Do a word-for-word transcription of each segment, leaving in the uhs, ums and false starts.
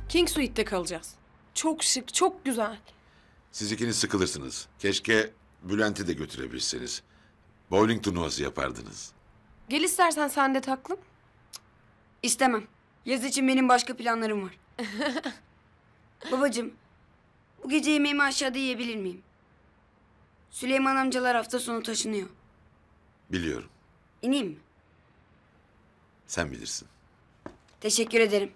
King Suite'de kalacağız. Çok şık, çok güzel. Siz ikiniz sıkılırsınız. Keşke Bülent'i de götürebilseniz. Bowling turnuvası yapardınız. Gel istersen sen de taklım. İstemem. Yaz için benim başka planlarım var. Babacığım, bu gece yemeğimi aşağıda yiyebilir miyim? Süleyman amcalar hafta sonu taşınıyor. Biliyorum. İneyim mi? Sen bilirsin. Teşekkür ederim.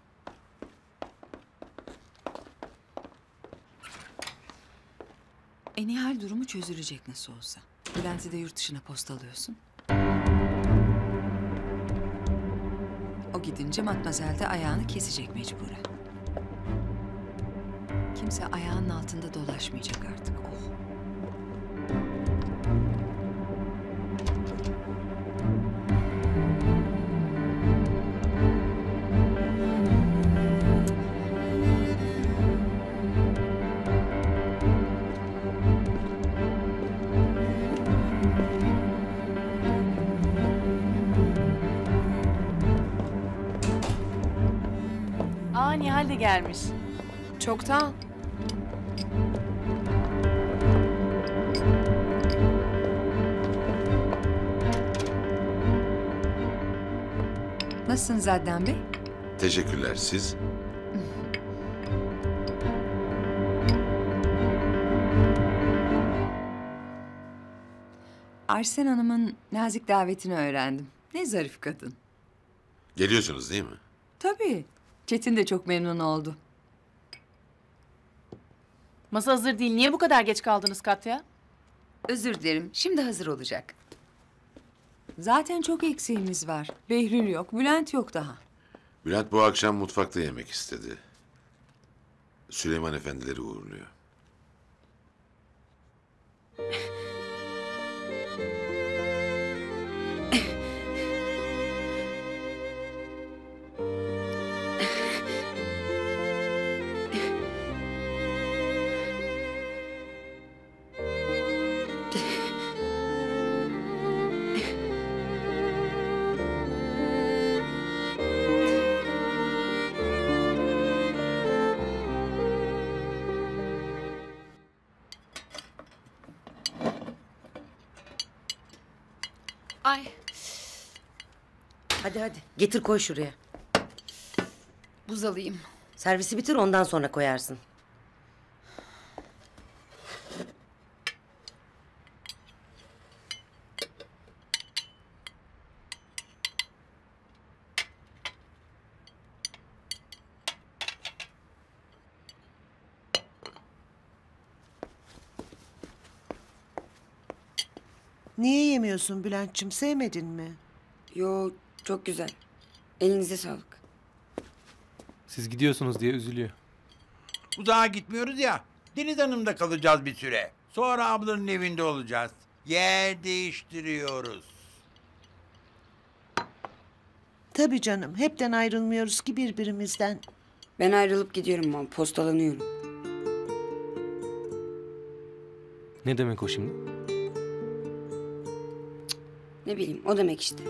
E Nihal durumu çözülecek nasıl olsa. Bülent'i de yurt dışına postalıyorsun. O gidince Matmazel de ayağını kesecek mecburen. Kimse ayağının altında dolaşmayacak artık. Oh. Aa, Nihal de gelmiş. Çoktan. Nasılsınız Adnan Bey? Teşekkürler siz. Arsen Hanım'ın nazik davetini öğrendim. Ne zarif kadın. Geliyorsunuz değil mi? Tabii. Çetin de çok memnun oldu. Masa hazır değil. Niye bu kadar geç kaldınız Katya? Özür dilerim. Şimdi hazır olacak. Zaten çok eksiğimiz var. Behlül yok, Bülent yok daha. Bülent bu akşam mutfakta yemek istedi. Süleyman efendileri uğurluyor. Ay. Hadi hadi getir koy şuraya. Buz alayım. Servisi bitir ondan sonra koyarsın. Niye yemiyorsun Bülent'ciğim? Sevmedin mi? Yo, çok güzel. Elinize sağlık. Siz gidiyorsunuz diye üzülüyor. Uzağa gitmiyoruz ya. Deniz Hanım'da kalacağız bir süre. Sonra ablanın evinde olacağız. Yer değiştiriyoruz. Tabii canım. Hepten ayrılmıyoruz ki birbirimizden. Ben ayrılıp gidiyorum ama postalanıyorum. Ne demek o şimdi? Ne bileyim, o demek işte.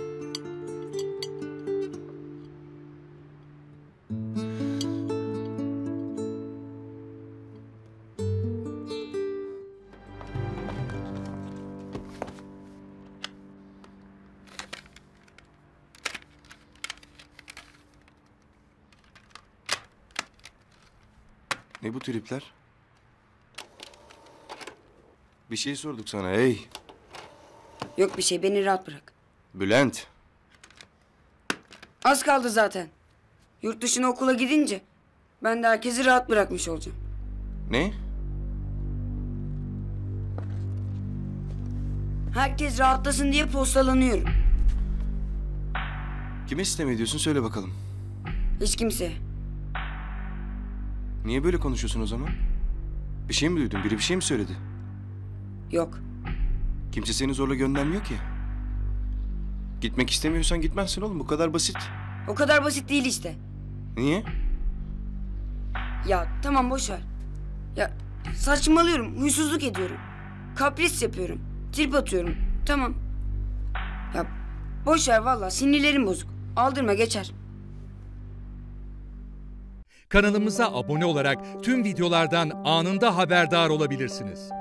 Ne bu tripler? Bir şey sorduk sana hey. Yok bir şey, beni rahat bırak. Bülent. Az kaldı zaten. Yurt dışına okula gidince ben de herkesi rahat bırakmış olacağım. Ne? Herkes rahatlasın diye postalanıyorum. Kime sistem ediyorsun söyle bakalım. Hiç kimseye. Niye böyle konuşuyorsun o zaman? Bir şey mi duydun? Biri bir şey mi söyledi? Yok. Kimse seni zorla göndermiyor ki. Gitmek istemiyorsan gitmezsin oğlum. Bu kadar basit. O kadar basit değil işte. Niye? Ya tamam boş ver. Ya saçmalıyorum, huysuzluk ediyorum. Kapris yapıyorum. Trip atıyorum. Tamam. Ya boş ver vallahi, sinirlerim bozuk. Aldırma, geçer. Kanalımıza abone olarak tüm videolardan anında haberdar olabilirsiniz.